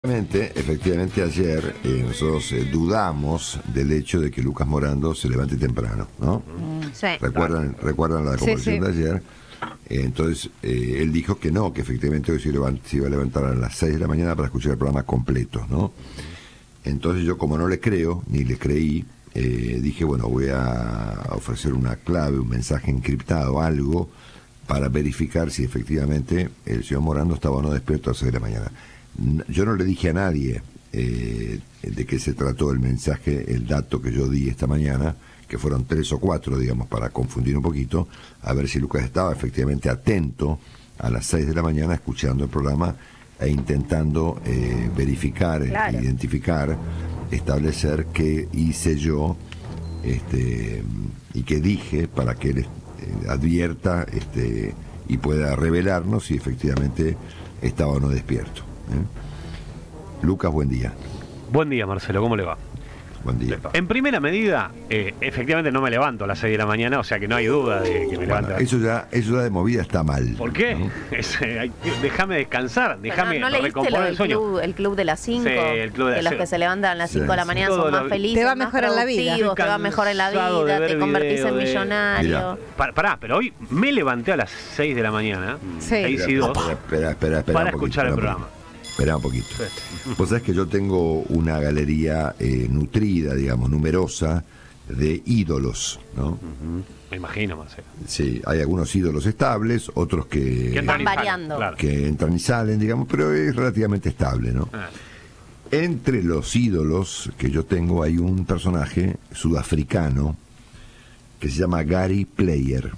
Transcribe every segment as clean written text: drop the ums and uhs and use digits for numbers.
Efectivamente ayer nosotros dudamos del hecho de que Lucas Morando se levante temprano, ¿no? Sí. ¿Recuerdan la conversación de ayer? Entonces él dijo que no, que efectivamente hoy se iba a levantar a las 6 de la mañana para escuchar el programa completo, ¿no? Entonces yo, como no le creo, ni le creí, dije, bueno, voy a ofrecer una clave, un mensaje encriptado, algo, para verificar si efectivamente el señor Morando estaba o no despierto a las 6 de la mañana. Yo no le dije a nadie de qué se trató el mensaje, el dato que yo di esta mañana, que fueron 3 o 4, digamos, para confundir un poquito, a ver si Lucas estaba efectivamente atento a las 6 de la mañana escuchando el programa e intentando verificar, identificar, establecer qué hice yo y qué dije para que él advierta y pueda revelarnos si efectivamente estaba o no despierto. Lucas, buen día. Buen día, Marcelo, ¿cómo le va? Buen día. En primera medida, efectivamente no me levanto a las 6 de la mañana, o sea que no hay duda de que me levante. Eso ya de movida está mal. ¿Por qué? ¿No? Déjame descansar, déjame ¿No leíste recomponer el sueño. El club de las 5? Sí, el club de que las los que se levantan a las 5 de la mañana todo son más felices, te va más mejor en la vida. productivos, te va mejor en la vida, te convertís en millonario. Pará, pero hoy me levanté a las 6 de la mañana, Sí. 6 y 2, Espera para escuchar el programa. Espera un poquito. Vos sabés que yo tengo una galería nutrida, digamos, numerosa, de ídolos, ¿no? Me imagino, Marcelo. Sí, hay algunos ídolos estables, otros que Van variando. Claro. que entran y salen, digamos, pero es relativamente estable, ¿no? Entre los ídolos que yo tengo hay un personaje sudafricano que se llama Gary Player.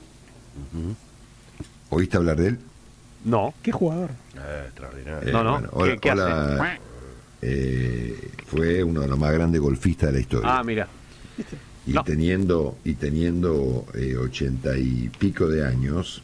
¿Oíste hablar de él? No. ¿Qué jugador? Extraordinario. No. Bueno, ¿Qué hace? Fue uno de los más grandes golfistas de la historia. Ah, mira. Y No. teniendo 80 y pico de años,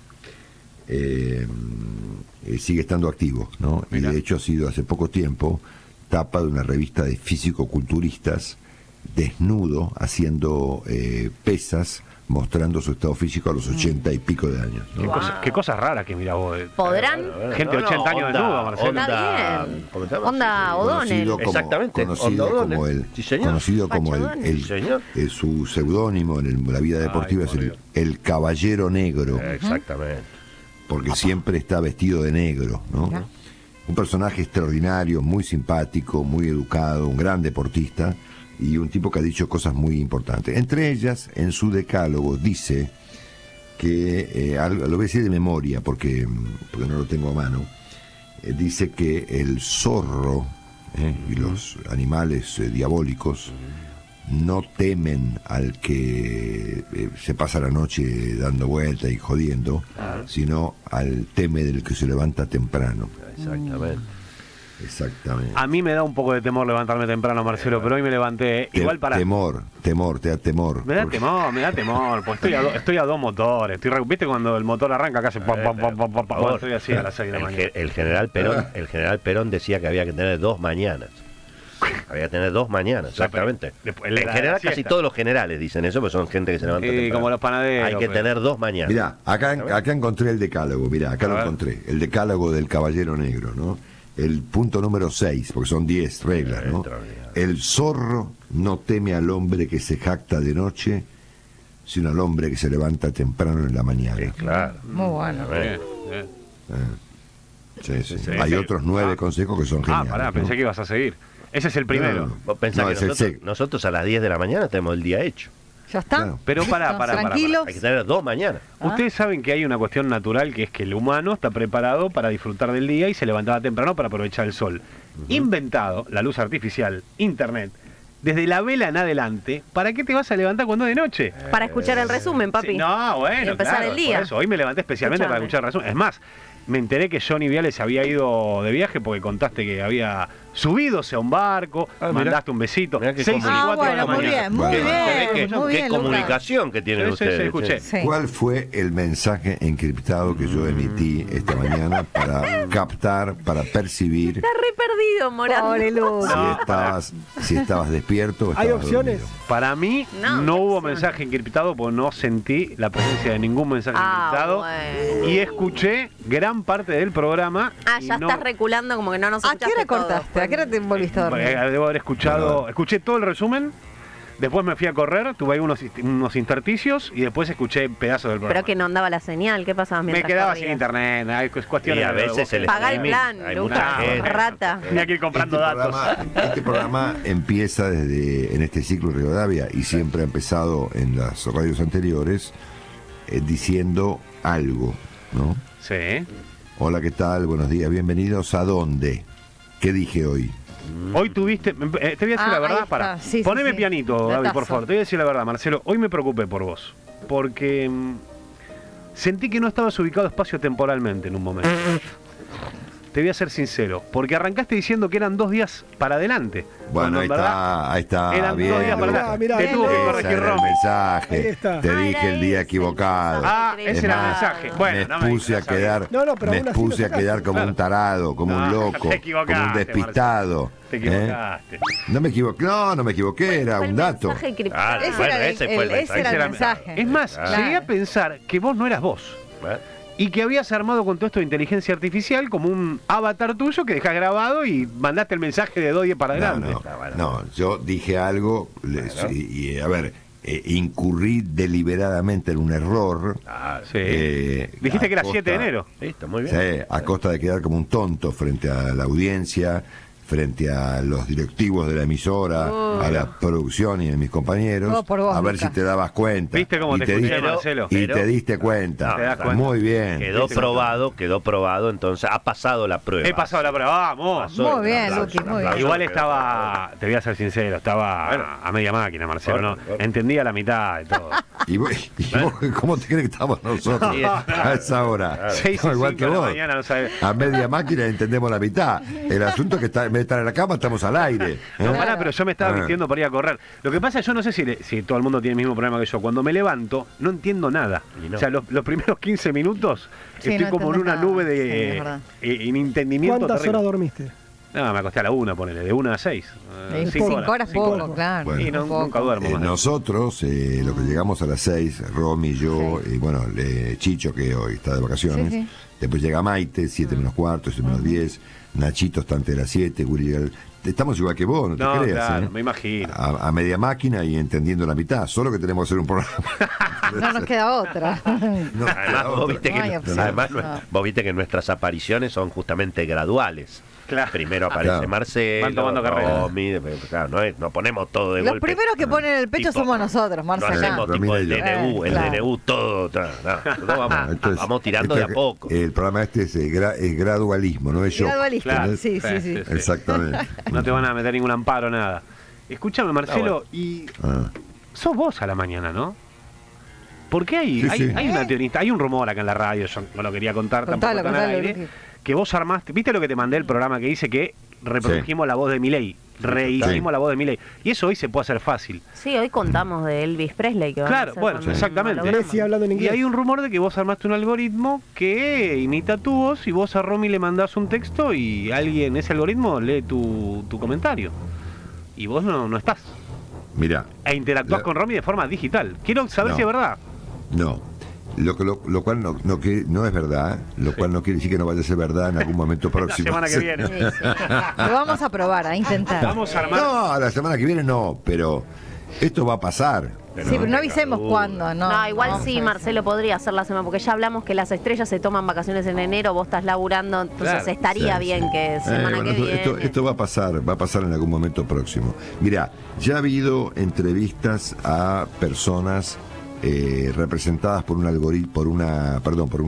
sigue estando activo, ¿no? Mirá. Y de hecho ha sido hace poco tiempo tapa de una revista de físico-culturistas, desnudo, haciendo pesas, mostrando su estado físico a los 80 y pico de años, ¿no? Qué cosas raras que mira vos. ¿Podrán? Gente de 80 años desnuda, Marcelo. Está bien. Onda O'Donnell. Exactamente. Conocido como el, Sí, señor. conocido como Pacho el, Sí, señor. su seudónimo en la vida deportiva es el Caballero Negro, Exactamente. porque siempre está vestido de negro, ¿no? Mirá. Un personaje extraordinario, muy simpático, muy educado, un gran deportista y un tipo que ha dicho cosas muy importantes. Entre ellas, en su decálogo dice que, lo voy a decir de memoria porque no lo tengo a mano, dice que el zorro y los animales diabólicos no temen al que se pasa la noche dando vueltas y jodiendo, sino al teme del que se levanta temprano. Exactamente. A mí me da un poco de temor levantarme temprano, Marcelo, pero hoy me levanté igual para... Temor, te da temor. Me da temor, pues estoy a dos motores. ¿Viste cuando el motor arranca acá hace pam, pam, pam, pam, pam, pam? Bueno, estoy así a las 6 de la mañana. El general Perón decía que había que tener 2 mañanas. Había que tener 2 mañanas, exactamente. Después, En general, casi todos los generales dicen eso, porque son gente que se levanta temprano. como los panaderos. Hay que tener 2 mañanas. Mirá, acá encontré el decálogo, acá lo encontré. El decálogo del Caballero Negro, ¿no? El punto número 6, porque son 10 reglas, ¿no? El zorro no teme al hombre que se jacta de noche, sino al hombre que se levanta temprano en la mañana. Claro. Muy bueno. Sí. Hay otros 9 consejos que son geniales. Pará, ¿no? pensé que ibas a seguir. Ese es el primero. No. Vos pensás No, que es el nosotros a las 10 de la mañana tenemos el día hecho. ¿Ya está? Claro. Pero pará. Tranquilos. Hay que tener 2 mañanas. Ustedes saben que hay una cuestión natural que es que el humano está preparado para disfrutar del día y se levantaba temprano para aprovechar el sol. Inventado la luz artificial, internet, desde la vela en adelante, ¿para qué te vas a levantar cuando es de noche? Para escuchar el resumen, papi. Sí, no, bueno, Y empezar claro, el día. por eso. Hoy me levanté especialmente para escuchar el resumen. Es más, me enteré que Johnny Viale se había ido de viaje porque contaste que había subidose a un barco, mandaste un besito. Mirá que 6 y 4 de la muy mañana. bien, muy Bueno. bien. Muy Qué bien, Lucas. comunicación que tienen Sí, ustedes. escuché. Sí. ¿Cuál fue el mensaje encriptado que yo emití esta mañana para captar, para percibir Está re perdido, Morando. Pobre Lucas. si estabas despierto o ¿Hay estabas opciones? dormido? Para mí no hubo mensaje encriptado porque no sentí la presencia de ningún mensaje encriptado bueno. y escuché gran gran parte del programa. Ya estás reculando como que no nos ¿A qué hora cortaste? todo. ¿A qué hora te volviste a dormir? Debo haber escuché todo el resumen. Después me fui a correr, tuve ahí unos intersticios y después escuché pedazos del programa. Pero que no andaba la señal, ¿qué pasaba mientras Me quedaba corrías? sin internet, es cuestión Y a veces el Pagá el streaming, plan, hay Lucas, mucha gente. rata. Tenía que ir comprando datos. Este programa empieza en este ciclo Rivadavia y siempre ha empezado en las radios anteriores diciendo algo, ¿no? Sí. Hola, ¿qué tal? Buenos días, bienvenidos a ¿dónde? ¿Qué dije hoy? Hoy tuviste, te voy a decir la ahí verdad, está. Sí, poneme sí. pianito, Gaby, por Datazo. favor. Te voy a decir la verdad, Marcelo. Hoy me preocupé por vos. Porque sentí que no estabas ubicado espacio-temporalmente en un momento. Te voy a ser sincero. Porque arrancaste diciendo que eran 2 días para adelante. Bueno, cuando en verdad ahí está, eran bien. 2 días para Lucas. adelante. Mirá, Te tuvo que ese corregir Ese era el Romy. Ahí mensaje. está. Te Ah, dije era el día ese equivocado. Ese Es era el más, mensaje. Bueno, no me puse a interesa. quedar, No, pero me aún así puse lo a quedar como un tarado, como un No, loco, te equivocaste, como un despistado. Te ¿eh? equivocaste. No me equivoqué, no me equivoqué, era Fue el un dato. mensaje criptado. Ese Bueno, era el- ese fue el ese mensaje. era el Ese era- mensaje. Es más, Claro. llegué a pensar que vos no eras vos. Y que habías armado con todo esto de inteligencia artificial como un avatar tuyo que dejás grabado y mandaste el mensaje de 2 días para adelante. No, yo dije algo y a ver, incurrí deliberadamente en un error. Sí. Dijiste que era 7 de enero. Listo, muy bien. Sí, a costa de quedar como un tonto frente a la audiencia, frente a los directivos de la emisora, a la producción y a mis compañeros, Todo por vos, a ver Lucas. si te dabas cuenta. ¿Viste cómo te escuché, diste- Marcelo? Y Pero- te diste cuenta. Te das cuenta. Muy bien. Quedó probado, entonces ha pasado la prueba. He pasado la prueba, vamos. Pasó, Muy bien, aplauso, Luqui, muy bien. aplauso. Igual estaba, te voy a ser sincero, estaba a media máquina, Marcelo. Bueno, No, bueno. entendía la mitad de todo. ¿Y vos, cómo te crees que estamos nosotros Sí, a esa hora? 6 y Estamos igual 5 que de la vos. mañana, no sabes. A media máquina entendemos la mitad. El asunto es que en vez de estar en la cama estamos al aire. No, ¿eh? pará, pero yo me estaba Ah. vistiendo para ir a correr. Lo que pasa, yo no sé si todo el mundo tiene el mismo problema que yo. Cuando me levanto, no entiendo nada. Y no. O sea, los primeros 15 minutos Sí, estoy no como en entendés una nada. nube Sí, es de verdad. inentendimiento ¿Cuántas terrible. horas dormiste? No, me acosté a la 1, ponele, de 1 a 6. 5 horas cinco poco, claro. Bueno. Y no, poco. nunca duermo más. Nosotros, lo que llegamos a las 6, Romy, yo, y bueno, Chicho, que hoy está de vacaciones. Sí, sí. Después llega Maite, 7 menos cuarto, 7 menos 10. Nachito está antes de las 7, Willy llega estamos igual que vos, no te No, creas. claro, ¿eh? me imagino. A media máquina y entendiendo la mitad. Solo que tenemos que hacer un programa. No nos queda otra. No, Además, vos viste, No hay que, opción. además, No. vos viste que nuestras apariciones son justamente graduales. Claro. Primero aparece Claro. Marcelo, Van tomando carrera. Romy, claro, no ponemos todo de Los golpe. primeros que ponen el pecho Tipo, somos nosotros, No Marcelo. hacemos Pero tipo mira el yo. DNU, el Claro. DNU todo. Nosotros vamos, Entonces, vamos tirando esto de a poco. El programa este es gradualismo, no es yo. Gradualista, Claro. sí, sí, sí. Exactamente. No te van a meter ningún amparo, nada. Escúchame, Marcelo, y Ah. sos vos a la mañana, ¿no? Porque hay, Sí, hay, sí. hay una teoría, hay un rumor acá en la radio, yo no lo quería contar Contalo, tampoco tan al contalo, aire, Luqui. que vos armaste, ¿viste lo que te mandé el programa que dice que reprodujimos la voz de Milei? Rehicimos Sí. la voz de Milei. Y eso hoy se puede hacer fácil. Sí, hoy contamos de Elvis Presley. Que van a Claro, hacer bueno, con un exactamente. holograma. Grecia hablando en Y inglés. hay un rumor de que vos armaste un algoritmo que imita tu voz y vos a Romy le mandás un texto y alguien, ese algoritmo, lee tu comentario. Y vos no estás. Mira, E interactuás La- con Romy de forma digital. Quiero saber No. si es verdad. no. Lo cual no es verdad, lo cual no quiere decir que no vaya a ser verdad en algún momento La próximo. semana que viene. Sí, sí. Lo vamos a probar, a intentar. Vamos a armar. No, la semana que viene no, pero esto va a pasar. Sí, pero no avisemos cuándo, ¿no? No, igual vamos a sí, avisar. Marcelo podría hacer la semana, porque ya hablamos que las estrellas se toman vacaciones en enero, vos estás laburando, entonces Claro. estaría Sí, bien sí. que semana Bueno, que viene. esto va a pasar en algún momento próximo. Mira, ya ha habido entrevistas a personas representadas por un algoritmo, por una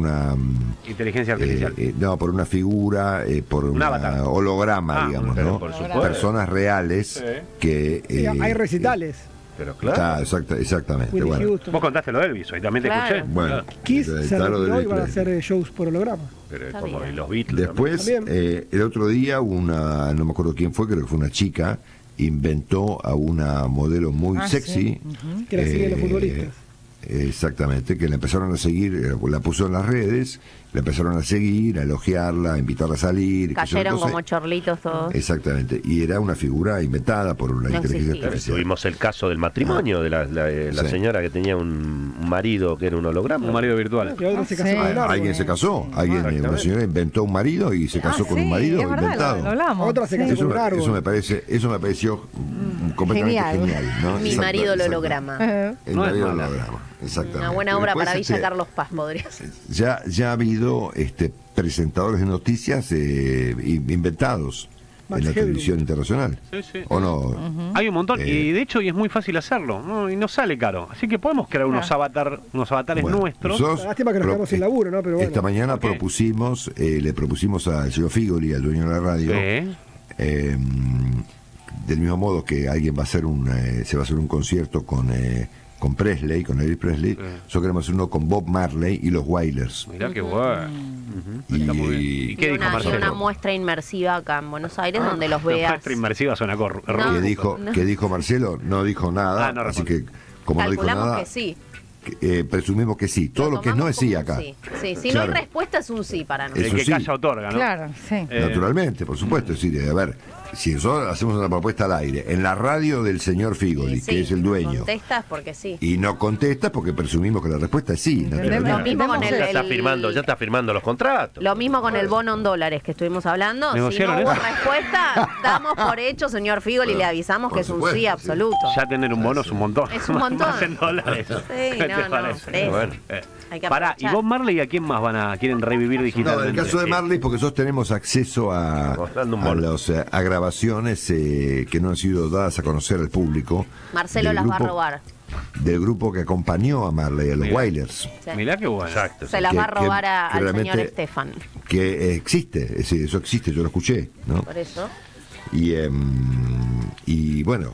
Inteligencia artificial. por una figura, por un avatar. holograma, Ah, digamos, pero ¿no? por supuesto. Personas reales Sí. que Sí, hay recitales. Pero exactamente. Whitney Bueno, Houston. Vos contaste lo de Elvis, hoy también te Claro. escuché. bueno, Claro. Kiss se está lo del retiró y van a Beatle. hacer shows por holograma. Pero es Está como bien. y los Beatles. Después, También. el otro día, no me acuerdo quién fue, creo que fue una chica, inventó a una modelo muy Ah, sexy. sí. Ujú. Que la siguen los futbolistas. Exactamente, que la empezaron a seguir, la puso en las redes la empezaron a seguir, a elogiarla, a invitarla a salir. Cayeron como chorlitos todos. Exactamente, y era una figura inventada por una inteligencia artificial. Tuvimos el caso del matrimonio de la señora que tenía un marido que era un holograma. Un marido virtual. Alguien se casó, una señora inventó un marido y se casó con un marido inventado. Otra se casó con un árbol. Eso me pareció completamente genial, ¿no? Mi marido el holograma. El marido el holograma, exactamente. Una buena obra para Villa Carlos Paz, podría ser. Ya ha habido presentadores de noticias inventados en la televisión internacional. Sí. ¿O no? Hay un montón, y de hecho y es muy fácil hacerlo, ¿no? Y no sale caro. Así que podemos crear unos avatares nuestros. Lástima que nos quedamos sin laburo, ¿no? Pero bueno. Esta mañana le propusimos al señor Figoli, al dueño de la radio, del mismo modo que alguien va a hacer se va a hacer un concierto con Presley, con Elvis Presley, nosotros queremos hacer uno con Bob Marley y los Wailers. Mirá qué bueno. ¿Y qué dijo Marcelo? Una muestra inmersiva acá en Buenos Aires donde los veas. Una muestra inmersiva suena ¿Qué dijo Marcelo? No dijo nada, así que como no dijo nada, que sí. Presumimos que sí. Todo lo que no es sí acá. Sí. Si no hay respuesta es un sí para nosotros. El que calla otorga, ¿no? Claro, sí. Naturalmente, por supuesto. Es decir, a ver, si nosotros hacemos una propuesta al aire, en la radio del señor Figoli, que es el dueño, contestas porque sí. Y no contestas porque presumimos que la respuesta es sí. Lo mismo con ya está firmando los contratos. Lo mismo con el bono en dólares que estuvimos hablando. Si no hubo respuesta, damos por hecho, señor Figoli, le avisamos que es un sí absoluto. Ya tener un bono es un montón. Es un montón. Más en dólares. Sí, Bueno. Pará, ¿y Bob Marley a quién más quieren revivir digitalmente? No, en el caso de Marley, porque nosotros tenemos acceso a grabaciones que no han sido dadas a conocer al público. Marcelo las va a robar. Del grupo que acompañó a Marley, a los Wailers. Sí. Mirá qué bueno. Exacto. Se las va a robar al señor Estefan. Que existe, eso existe, yo lo escuché, ¿no? Por eso. Y bueno,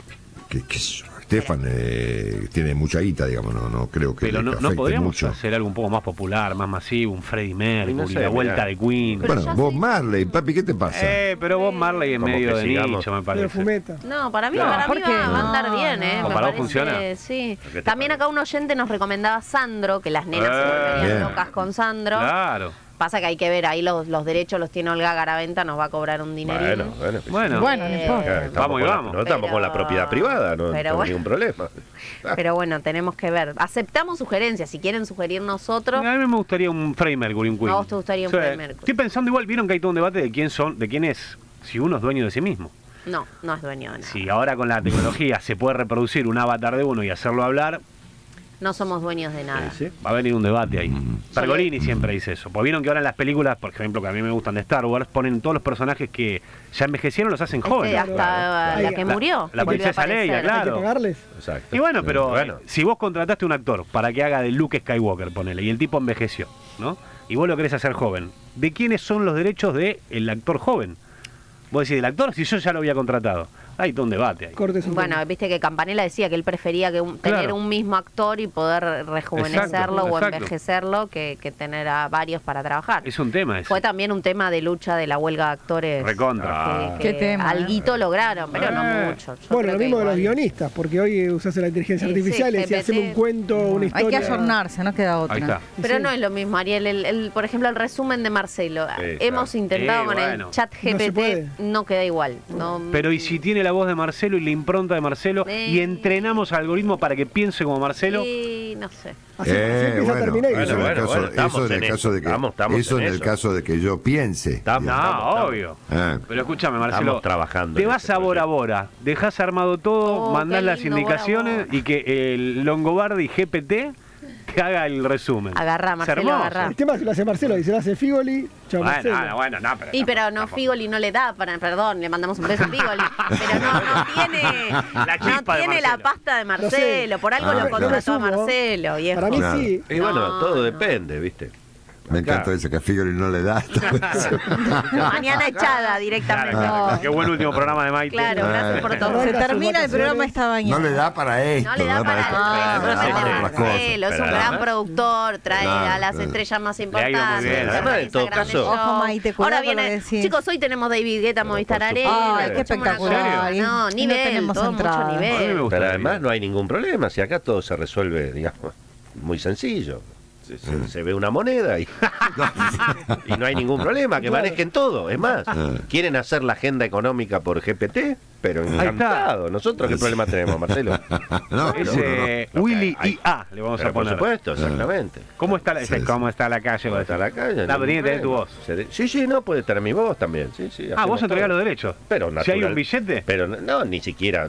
Estefan tiene mucha guita, digamos, no creo que pero le no podríamos mucho. hacer algo un poco más popular, más masivo, un Freddie Mercury, no sé, la vuelta de Queen. Pero bueno, Bob Marley, papi, ¿qué te pasa? Pero Bob Marley en Como medio que de sigamos. nicho, me parece. Fumeta. No, para mí, No, va ¿por qué? a andar bien, ¿O me para vos parece, funciona? Sí. ¿Qué te También acá un oyente nos recomendaba Sandro, que las nenas se volverían Bien. locas con Sandro. Claro. Pasa que hay que ver, ahí los derechos los tiene Olga Garaventa, nos va a cobrar un dinerín. Bueno, Bueno, no importa. vamos. No estamos con la propiedad privada, no tenemos ningún problema. Pero bueno, tenemos que ver. Aceptamos sugerencias, si quieren sugerir nosotros. A mí me gustaría un Freddie Mercury, un Queen. ¿A vos te gustaría un Freddie Mercury? Estoy pensando igual, vieron que hay todo un debate de quién es, si uno es dueño de sí mismo. No es dueño de nada. Si ahora con la tecnología se puede reproducir un avatar de uno y hacerlo hablar, No somos dueños de nada. va a venir un debate ahí. Pergolini siempre dice eso. Pues vieron que ahora en las películas, por ejemplo, que a mí me gustan de Star Wars, ponen todos los personajes que ya envejecieron, los hacen jóvenes. Hasta la que murió. La volvió a princesa Leia, aparecer. Hay que claro. pagarles. Exacto. Y bueno, pero si vos contrataste a un actor para que haga de Luke Skywalker, ponele, y el tipo envejeció, ¿no? Y vos lo querés hacer joven, ¿de quiénes son los derechos del actor joven? Vos decís, ¿del actor? Si yo ya lo había contratado. Hay todo un debate ahí. Bueno, viste que Campanella decía que él prefería que tener un mismo actor y poder rejuvenecerlo o envejecerlo que tener a varios para trabajar. Es un tema ese. Fue también un tema de lucha de la huelga de actores. Recontra. Que Qué tema. alguito lograron, pero no mucho. Yo Bueno, creo lo que mismo de los igual. guionistas, porque hoy usás la inteligencia Sí, artificial y GPT. hacer un cuento, una historia. Hay que ayornarse, no queda otra. Ahí está. Pero no es lo mismo, Ariel. Por ejemplo, el resumen de Marcelo. Hemos intentado con bueno. el chat No se GPT, puede. no queda igual. No, Pero ¿y si tiene la voz de Marcelo y la impronta de Marcelo y entrenamos al algoritmo para que piense como Marcelo? Sí, no sé. Así empieza Terminator. Eso en el caso de que yo piense. No, obvio. Pero escúchame, Marcelo. Estamos trabajando. Te vas a Bora Bora, dejás armado todo, mandás qué las lindo, indicaciones Bora Bora. y que el Longobardi GPT te haga el resumen. Agarrá, Marcelo, Es hermoso. agarrá. El tema es que lo hace Marcelo, y se lo hace Figoli, chao Marcelo. Bueno, no, pero. Y pero no, Figoli no le da para, perdón, le mandamos un beso a Figoli, pero no tiene, La chispa de no tiene la Marcelo. pasta de Marcelo, por algo lo no me contrató a sumo. Marcelo, viejo. Para mí Claro. sí. Y bueno, No, todo no. depende, ¿viste? Me encanta eso, que a Figoli no le da. Mañana echada directamente. Claro, qué buen último programa de Maite. Claro, gracias por todo. Se termina el programa esta mañana. No le da para esto. No le da para Marcelo, es un Claro. gran productor, trae Claro, a las claro. estrellas más Le ha ido muy importantes. bien. Además, en todo grandes caso- shows. Ojo, Maite, cuidado Ahora con lo que viene, decís. chicos, hoy tenemos David Guetta, Movistar por Arena. supuesto. Ay, qué escuchamos una espectacular. cosa. Y No, no nivel, tenemos todo mucho entrada. A mí me nivel. gusta. Pero además no hay ningún problema, si acá todo se resuelve, digamos, muy sencillo. Se ve una moneda y no hay ningún problema, que manejen todo. Es más, quieren hacer la agenda económica por GPT, pero encantado. ¿Nosotros qué problema tenemos, Marcelo? Willy IA le vamos a poner. Por supuesto, exactamente. ¿Cómo está la calle? ¿Cómo está la calle? La tiene que tener tu voz. Sí, no, puede tener mi voz también. Vos entregás los derechos. Pero si hay un billete. Pero no, ni siquiera.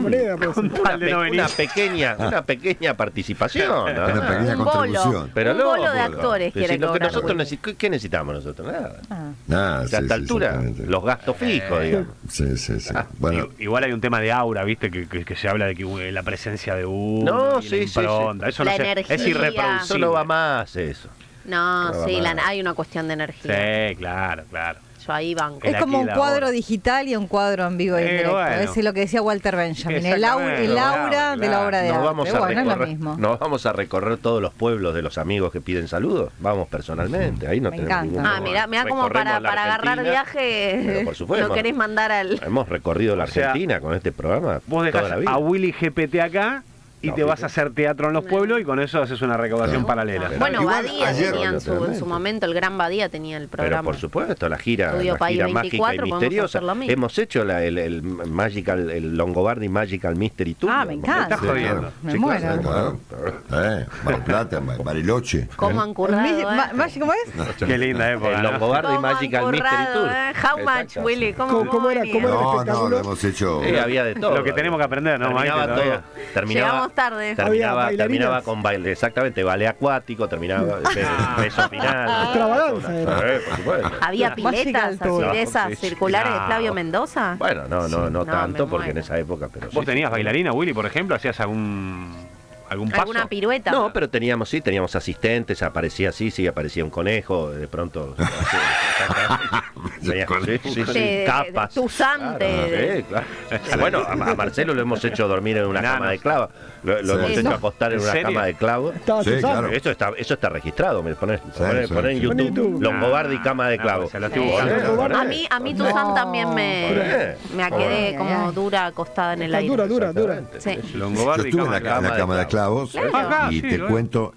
Una pequeña participación, ¿no? Una pequeña contribución. Un bolo de actores quiere cobrar. ¿Qué necesitamos nosotros? Nada. A esta altura, los gastos fijos, digamos. Sí. Bueno. Igual hay un tema de aura, ¿viste? Que se habla de que la presencia de uno. No, sí. Eso la energía. Es irreproducible. Eso no va más, eso. No, sí, hay una cuestión de energía. Sí, claro. Yo ahí banco. Es como un cuadro digital y un cuadro en vivo y en directo. Bueno. Es lo que decía Walter Benjamin. El aura de la obra de arte. Bueno, es lo mismo. Nos vamos a recorrer todos los pueblos de los amigos que piden saludos. Vamos personalmente. Ahí no tenemos ningún problema. Mirá como para agarrar viaje. Por supuesto. No querés mandar al. Hemos recorrido la Argentina con este programa. Vos dejás a Willy GPT acá y te vas a hacer teatro en los pueblos y con eso haces una recaudación paralela. Bueno, Badía tenía en su momento, el Gran Badía tenía el programa. Pero por supuesto, la gira mágica y 24, misteriosa. Hemos hecho el Longobardi Magical Mystery Tour. Me encanta. Estás jodiendo. Me muero. Claro. Mar del Plata, Bariloche. ¿Cómo han currado? ¿Cómo es? Qué linda época. El Longobardi Magical Mystery Tour. How much, Willy? ¿Cómo era el No, espectáculo? lo hemos hecho. Había de todo. Lo que tenemos que aprender, ¿no? Llegamos tarde. Terminaba con baile, exactamente, ballet acuático, terminaba beso final. Extravaganza era. Por supuesto. ¿Había piletas así de esas circulares de Flavio Mendoza? Bueno, no tanto, porque en esa época. Pero ¿Vos tenías bailarina, Willy, por ejemplo? ¿Hacías algún paso? ¿Alguna pirueta? No, pero teníamos asistentes, aparecía un conejo, de pronto. Capas. Tuzante. Claro. Bueno, a Marcelo lo hemos hecho dormir en una cama de clavo. Lo hemos hecho acostar en una cama de clavo. Sí, claro. Eso está registrado. Poner en YouTube Longobardi cama de clavo. A mí Tuzán también me quedé como dura acostada en el aire. Dura. Sí. Yo estuve en la cama de clavos y te cuento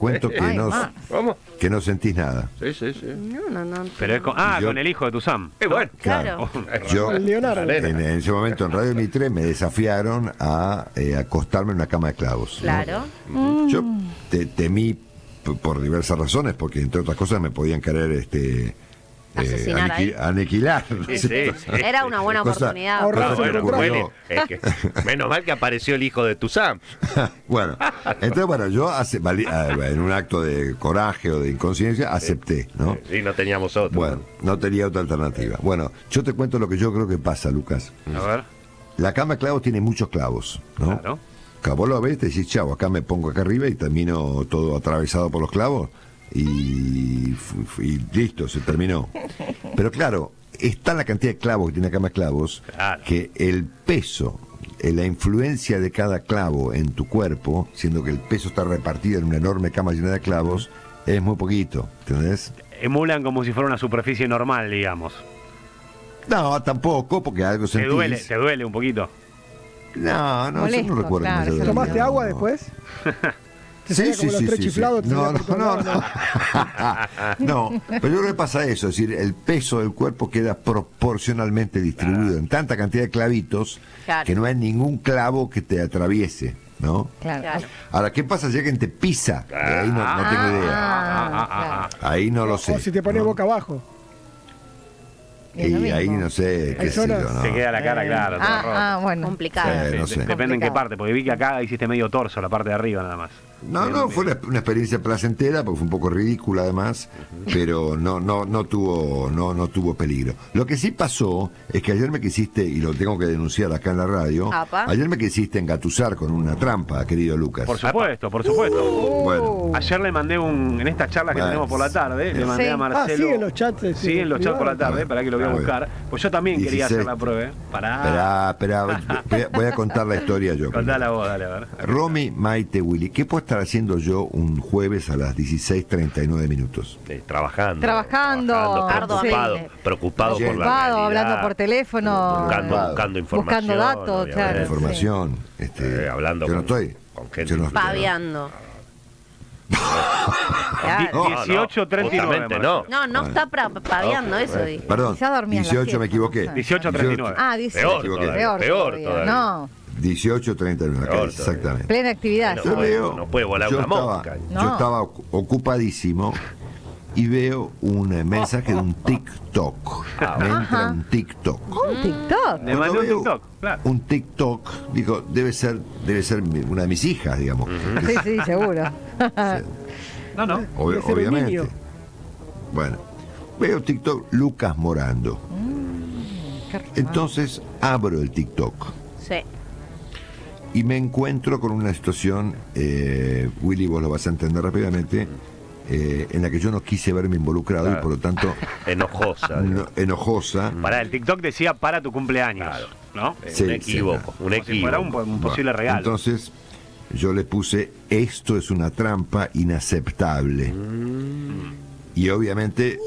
que no sentís nada. Sí. No. Pero es con el hijo de Tuzán. Bueno, claro. Yo Leonardo. en ese momento en Radio Mitre me desafiaron a acostarme en una cama de clavos. Claro. Yo temí por diversas razones, porque entre otras cosas me podían querer asesinar aniquilar. Sí. Era una buena oportunidad. Menos mal que apareció el hijo de Tuzán. Bueno, entonces yo en un acto de coraje o de inconsciencia acepté, ¿no? Sí, no teníamos otro. Bueno, no tenía otra alternativa. Bueno, yo te cuento lo que yo creo que pasa, Lucas. A ver. La cama de clavos tiene muchos clavos, ¿no? Claro. Vos lo ves, te decís, chavo, acá me pongo acá arriba y termino todo atravesado por los clavos y listo, se terminó. Pero claro, está la cantidad de clavos que tiene la cama de clavos, claro, que el peso, la influencia de cada clavo en tu cuerpo, siendo que el peso está repartido en una enorme cama llena de clavos, es muy poquito, ¿entendés? Emulan como si fuera una superficie normal, digamos. No, tampoco, porque algo sentís. ¿Te duele un poquito? No, molesto, yo no recuerdo. claro, ¿Tomaste agua después? Sí. Chiflados, No, pero yo creo que pasa eso, es decir, el peso del cuerpo queda proporcionalmente distribuido en tanta cantidad de clavitos, claro, que no hay ningún clavo que te atraviese, ¿no? Claro. Ahora, ¿qué pasa si alguien te pisa? Ahí no tengo idea. Ahí no lo sé. O si te pones boca abajo. Y ahí no sé, qué sé yo, ¿no? Se queda la cara, claro. Bueno. Complicado. No sé. Depende en qué parte, porque vi que acá hiciste medio torso, la parte de arriba nada más. No, fue una experiencia placentera, porque fue un poco ridícula además, pero no tuvo peligro. Lo que sí pasó es que ayer me quisiste, y lo tengo que denunciar acá en la radio, ayer me quisiste engatusar con una trampa, querido Lucas. Por supuesto. Bueno. Ayer le mandé en estas charlas que tenemos por la tarde, le mandé a Marcelo. Sí, en los chats. Sí, en los chats por la tarde, para que lo voy a buscar. Pues yo también quería hacer la prueba. Esperá, voy a contar la historia yo. Contala vos, dale, a ver. Romy, Maite, Willy, ¿qué puedo estar haciendo yo un jueves a las 16:39 minutos? Trabajando. Preocupado por la realidad, hablando por teléfono. Buscando información. Buscando datos, claro. Información. Hablando yo no estoy. Con gente. Paviando. 18:39. No está paviando eso. Perdón, 18 me equivoqué. 18:39. Ah, 18. Peor todavía. No. 18:39, exactamente. Plena actividad. No puede volar una mosca. Yo estaba ocupadísimo y veo un mensaje de un TikTok. Me entra un TikTok. ¿Un TikTok? Le mandé un TikTok, claro. Un TikTok, digo, debe ser una de mis hijas, digamos. Sí, seguro. No. Obviamente. Bueno, veo TikTok Lucas Morando. Entonces abro el TikTok. Sí. Y me encuentro con una situación, Willy, vos lo vas a entender rápidamente, en la que yo no quise verme involucrado y por lo tanto... enojosa. Para el TikTok decía para tu cumpleaños, ¿no? Sí, un equívoco. Si fuera un posible regalo. Entonces yo le puse, esto es una trampa inaceptable. Y obviamente...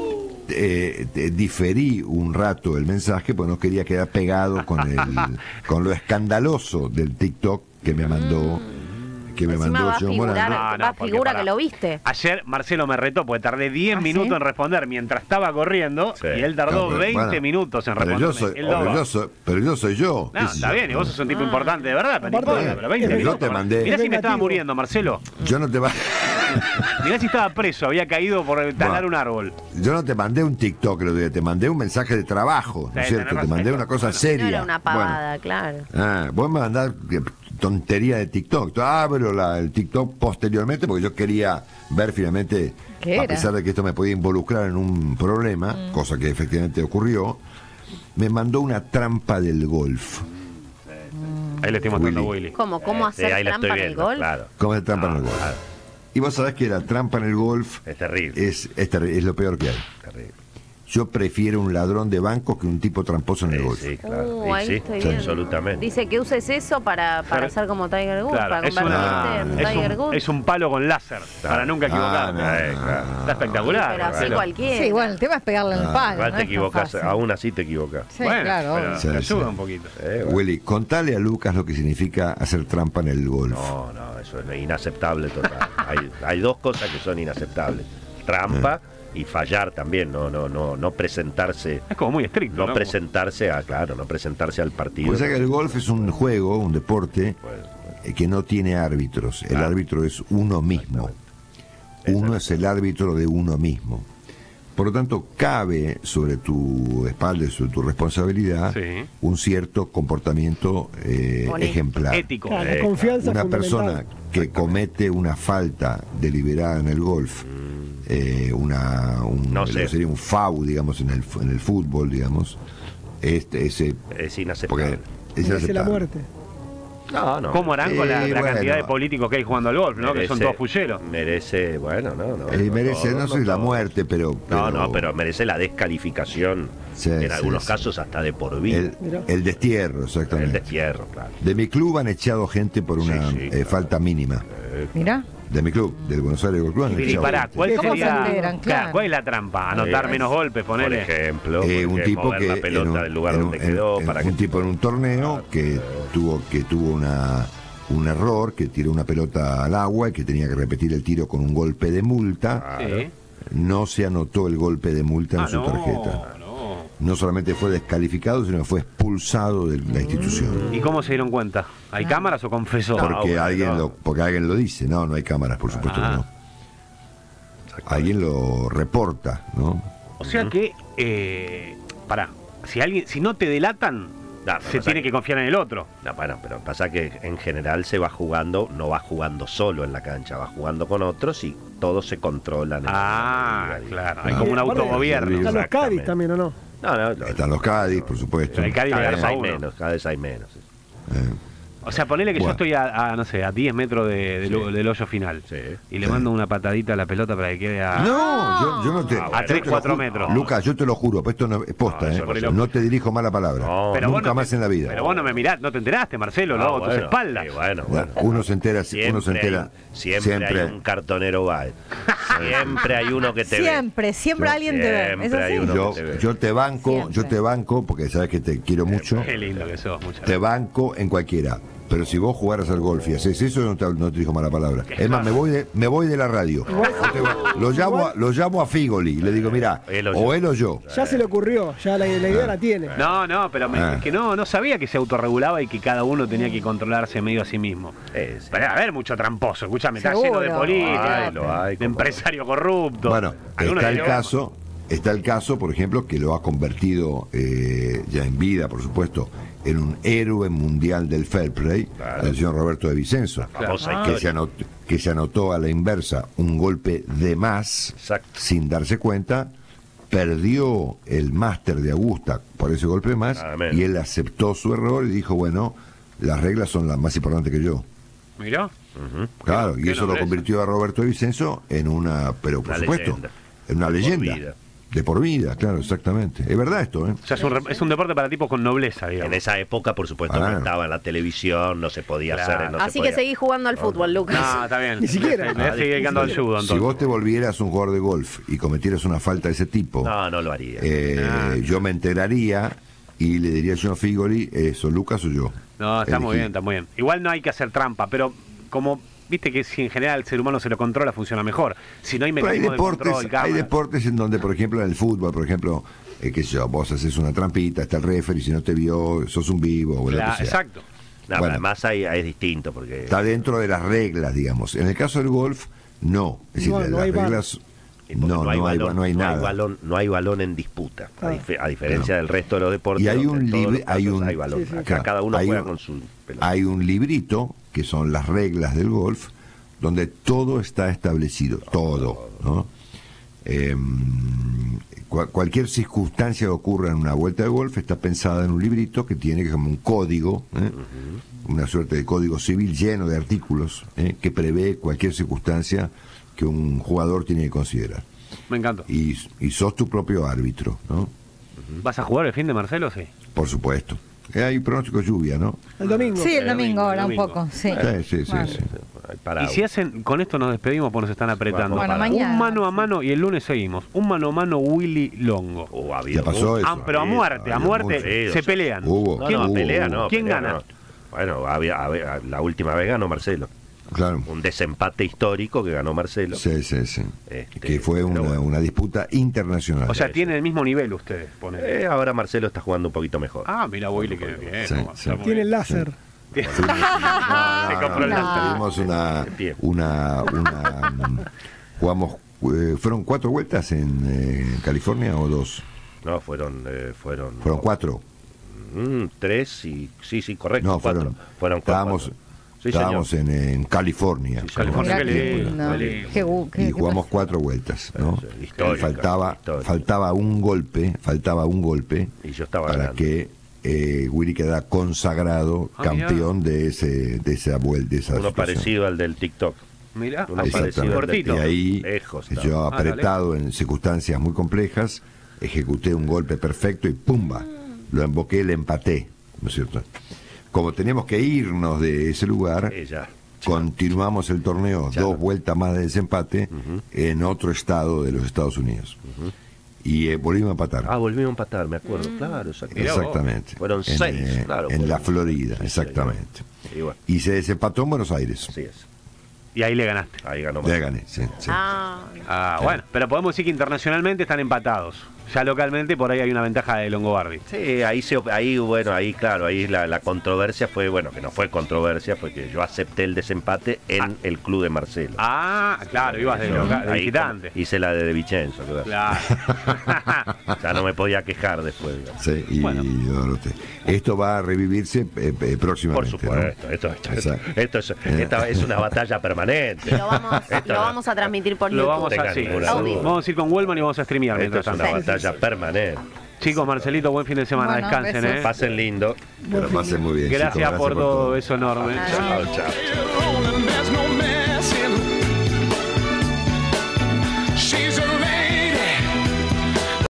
diferí un rato el mensaje porque no quería quedar pegado con lo escandaloso del TikTok que me mandó John Morando. Figura que lo viste. Ayer Marcelo me retó porque tardé 10 minutos en responder mientras estaba corriendo y él tardó 20 minutos en responder. Pero yo soy yo. No, está bien, y vos sos un tipo importante de verdad, pero 20 minutos. Yo te mandé. Mirá si me estaba muriendo, Marcelo. Yo no te Mirá si estaba preso, había caído por talar un árbol. Yo no te mandé un TikTok, te mandé un mensaje de trabajo, ¿no es cierto? Te mandé una cosa seria. No era una pavada, claro. Vos me mandás tontería de TikTok. Yo abro el TikTok posteriormente porque yo quería ver finalmente, a pesar de que esto me podía involucrar en un problema, cosa que efectivamente ocurrió, me mandó una trampa del golf. Ahí le estoy mostrando a Willy. ¿Cómo hacer trampa en el golf? Claro. ¿Cómo hacer trampa en el golf? Claro. Y vos sabés que la trampa en el golf es terrible. Es lo peor que hay. Terrible. Yo prefiero un ladrón de banco que un tipo tramposo en el golf. Sí, claro. Ahí estoy viendo. Absolutamente. Dice que uses eso para hacer como Tiger Woods, claro, para convertirte en Tiger Woods. Es un palo con láser, para nunca equivocarme. Está espectacular. Pero así cualquiera. Sí, bueno, el tema es pegarle en el palo. Igual te equivocas, aún así te equivocas. Sí, claro. Pero te ayuda un poquito. Willy, contale a Lucas lo que significa hacer trampa en el golf. No, eso es inaceptable total. Hay dos cosas que son inaceptables. Trampa y fallar también, no presentarse. Es como muy estricto. No presentarse al partido. O sea que el golf es un juego, un deporte que no tiene árbitros. El árbitro es uno mismo. Uno es el árbitro de uno mismo. Por lo tanto, cabe sobre tu espalda y sobre tu responsabilidad un cierto comportamiento ejemplar. Ético. La confianza una fundamental. persona que comete una falta deliberada en el golf, sería un foul, digamos, en el fútbol, digamos, es inaceptable. Es la muerte. No. ¿Cómo harán con la cantidad de políticos que hay jugando al golf, ¿no? Que son todos fulleros. Merece, merece, no sé la muerte, pero... pero merece la descalificación, en algunos casos hasta de por vida. El destierro, exactamente. El destierro, claro. De mi club han echado gente por una falta mínima. Mirá. De mi club, del Buenos Aires Golf Club. Y pará, ¿cuál ¿Cuál es la trampa? Anotar menos golpes, ponele. Por ejemplo, un tipo que la pelota del lugar donde quedó, un tipo en un torneo que tuvo un error, que tiró una pelota al agua y que tenía que repetir el tiro con un golpe de multa. No se anotó el golpe de multa en su tarjeta. No solamente fue descalificado, sino que fue expulsado de la institución. ¿Y cómo se dieron cuenta? ¿Hay cámaras o confesó? Porque alguien lo dice. No hay cámaras, por supuesto que no. Alguien lo reporta, ¿no? O sea que, si no te delatan, se tiene que confiar en el otro. Pero pasa que en general no va jugando solo en la cancha, va jugando con otros y todos se controlan. Claro, hay como un autogobierno. Están los Cádiz también, ¿o no? Están los Cádiz, por supuesto. El Cádiz cada vez hay menos. O sea, ponele que yo estoy a 10 metros del hoyo final y le mando una patadita a la pelota para que quede a... No, yo no te... a 3-4 metros. Lucas, yo te lo juro, esto no es posta, no te dirijo mala palabra. Nunca más en la vida. Pero vos no me mirás, no te enteraste, Marcelo, luego tus espaldas. Uno se entera. Siempre hay un cartonero Baez. Siempre hay uno que te ve. Siempre alguien te ve. Yo te banco, porque sabes que te quiero mucho. Qué lindo que sos, muchas Te banco en cualquiera. Pero si vos jugaras al golf y haces eso, no te dijo mala palabra. Es más, me voy de la radio. Lo llamo a Figoli y le digo, mira, o él o yo. Ya se le ocurrió, ya la idea la tiene. No, pero es que no sabía que se autorregulaba y que cada uno tenía que controlarse medio a sí mismo. Pero debe haber mucho tramposo, escúchame, está lleno de política, de empresario corrupto. Bueno, está el caso, por ejemplo, que lo ha convertido ya en vida, por supuesto, en un héroe mundial del fair play, el señor Roberto de Vicenzo, que se anotó a la inversa un golpe de más. Exacto. Sin darse cuenta, perdió el máster de Augusta por ese golpe de más, y él aceptó su error y dijo, bueno, las reglas son las más importantes que yo. ¿Mirá? Claro, y eso lo convirtió a Roberto de Vicenzo en por supuesto, en una leyenda. De por vida, claro, exactamente. Es verdad esto, ¿eh? O sea, es un deporte para tipos con nobleza, digamos. En esa época, por supuesto, no estaba en la televisión, no se podía hacer. Así que seguís jugando al fútbol, Lucas. No, está bien. Ni siquiera. Me seguí dedicando al judo, entonces. Si vos te volvieras un jugador de golf y cometieras una falta de ese tipo, no lo haría. Yo me enteraría y le diría al señor Figoli, ¿son Lucas o yo? No, está muy bien, está muy bien. Igual no hay que hacer trampa, pero como... Viste que si en general el ser humano se lo controla, funciona mejor. Si no hay mecanismo de control, hay deportes en donde, por ejemplo, en el fútbol, por ejemplo, qué sé yo, vos haces una trampita, está el referee, si no te vio, sos un vivo, o lo que sea. Exacto. No, bueno, además es distinto, porque... Está dentro de las reglas, digamos. En el caso del golf, no. Es decir, las reglas... No hay nada. No hay balón en disputa, a diferencia del resto de los deportes. Y hay un balón. Acá cada uno juega con su pelota. Hay un librito que son las reglas del golf, donde todo está establecido, todo, ¿no? Cualquier circunstancia que ocurra en una vuelta de golf está pensada en un librito que tiene como un código, una suerte de código civil lleno de artículos que prevé cualquier circunstancia que un jugador tiene que considerar. Me encanta. Y sos tu propio árbitro, ¿no? ¿Vas a jugar el fin de Marcelo? Sí. Por supuesto. Hay pronóstico de lluvia, ¿no? El domingo. Sí, el domingo ahora un poco, sí. Sí. Y si hacen, con esto nos despedimos porque nos están apretando. Bueno, mañana. Un mano a mano y el lunes seguimos. Un mano a mano Willy Longo. ¿Ya pasó eso? Pero a muerte, se pelean. ¿Quién gana? Bueno, la última vez ganó Marcelo. Claro. Un desempate histórico que ganó Marcelo. Sí. Que fue una disputa internacional. O sea, tienen el mismo nivel ustedes. Ahora Marcelo está jugando un poquito mejor. Mira, Willy, que bien. Tiene el láser. Tuvimos jugamos, ¿fueron 4 vueltas en California o 2? No, fueron 4. 3 y... Sí, correcto. No, 4. Fueron 4. Estábamos en California. Sí, California. Y jugamos 4 vueltas, ¿no? Faltaba un golpe y yo estaba para ganando. Que Willy queda consagrado campeón de esa vuelta. Uno situación. Parecido al del TikTok. Mira, y ahí yo apretado en circunstancias muy complejas, ejecuté un golpe perfecto y ¡pumba! Lo emboqué, le empaté, ¿no es cierto? Como tenemos que irnos de ese lugar, continuamos el torneo, 2 vueltas más de desempate en otro estado de los Estados Unidos. Y volvimos a empatar. Volvimos a empatar, me acuerdo, claro. Exactamente. Fueron 6, claro. En la Florida, exactamente. Y se desempató en Buenos Aires. Así es. Y ahí le ganaste. Ahí ganó. Le gané, sí. Bueno, pero podemos decir que internacionalmente están empatados. Ya localmente por ahí hay una ventaja de Longobardi. Sí, ahí la controversia fue, que no fue controversia, fue que yo acepté el desempate en el club de Marcelo. Claro, ibas de visitante. Hice la de Vicenzo, claro. Ya no me podía quejar después. Sí, esto va a revivirse próximamente. Por supuesto, ¿no? Esto es una batalla permanente. Lo vamos a transmitir por YouTube. Vamos a ir con Wellman y vamos a streamear. Esto es una batalla permanente. Chicos, Marcelito, buen fin de semana, descansen. Pasen lindo. Pero pasen muy bien. Gracias por todo eso enorme. Chao.